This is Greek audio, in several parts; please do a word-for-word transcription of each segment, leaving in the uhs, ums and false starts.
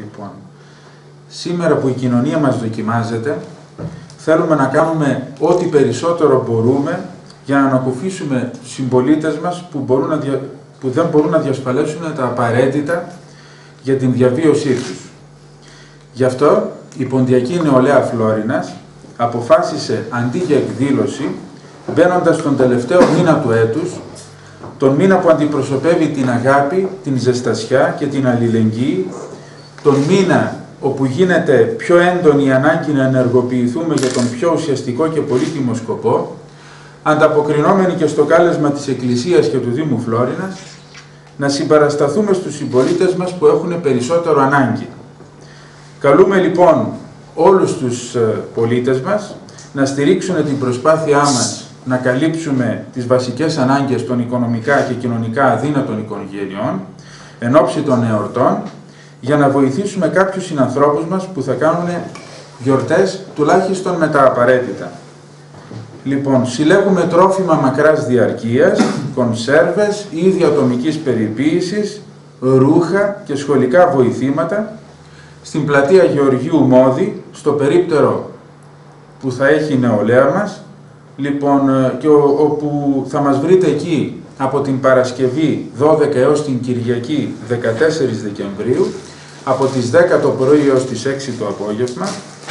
Λοιπόν, σήμερα που η κοινωνία μας δοκιμάζεται, θέλουμε να κάνουμε ό,τι περισσότερο μπορούμε για να ανακουφίσουμε τους συμπολίτες μας που, μπορούν να δια... που δεν μπορούν να διασφαλίσουν τα απαραίτητα για την διαβίωσή τους. Γι' αυτό η Ποντιακή Νεολαία Φλόρινας αποφάσισε αντί για εκδήλωση, μπαίνοντας τον τελευταίο μήνα του έτους, τον μήνα που αντιπροσωπεύει την αγάπη, την ζεστασιά και την αλληλεγγύη, τον μήνα όπου γίνεται πιο έντονη η ανάγκη να ενεργοποιηθούμε για τον πιο ουσιαστικό και πολύτιμο σκοπό, ανταποκρινόμενοι και στο κάλεσμα της Εκκλησίας και του Δήμου Φλόρινας, να συμπαρασταθούμε στους συμπολίτες μας που έχουν περισσότερο ανάγκη. Καλούμε λοιπόν όλους τους πολίτες μας να στηρίξουν την προσπάθειά μας να καλύψουμε τις βασικές ανάγκες των οικονομικά και κοινωνικά αδύνατων οικογενειών εν ώψη των εορτών, για να βοηθήσουμε κάποιους συνανθρώπους μας που θα κάνουν γιορτές τουλάχιστον με τα απαραίτητα. Λοιπόν, συλλέγουμε τρόφιμα μακράς διαρκείας, κονσέρβες, είδη ατομικής περιποίησης, ρούχα και σχολικά βοηθήματα στην πλατεία Γεωργίου Μόδη, στο περίπτερο που θα έχει η νεολαία μας, λοιπόν, και όπου θα μας βρείτε εκεί από την Παρασκευή δώδεκα έως την Κυριακή δεκατέσσερις Δεκεμβρίου, από τις δέκα το πρωί έως τις έξι το απόγευμα.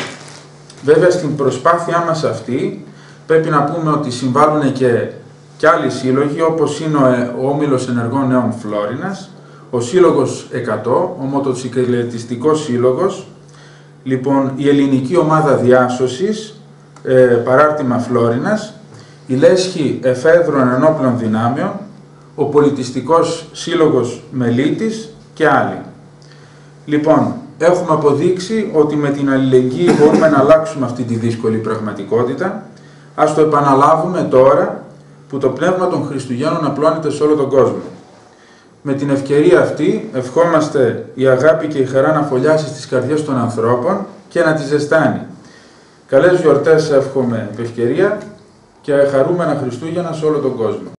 Βέβαια, στην προσπάθειά μας αυτή πρέπει να πούμε ότι συμβάλλουν και, και άλλοι σύλλογοι, όπως είναι ο, ο Όμιλος Ενεργών Νέων Φλόρινας, ο Σύλλογος εκατό, ο Μοτοσυκλετιστικός Σύλλογος, λοιπόν, η Ελληνική Ομάδα Διάσωσης, ε, Παράρτημα Φλόρινας, η Λέσχη Εφέδρων Ενόπλων Δυνάμεων, ο Πολιτιστικός Σύλλογος Μελίτης και άλλοι. Λοιπόν, έχουμε αποδείξει ότι με την αλληλεγγύη μπορούμε να αλλάξουμε αυτή τη δύσκολη πραγματικότητα. Ας το επαναλάβουμε τώρα που το πνεύμα των Χριστουγέννων απλώνεται σε όλο τον κόσμο. Με την ευκαιρία αυτή ευχόμαστε η αγάπη και η χαρά να φωλιάσει στις καρδιές των ανθρώπων και να τις ζεστάνει. Καλές γιορτές εύχομαι επ' ευκαιρία και χαρούμενα Χριστούγεννα σε όλο τον κόσμο.